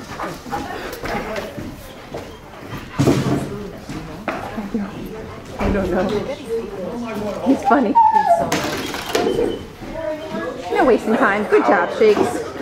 I don't know. He's funny. No wasting time. Good job, Shakes.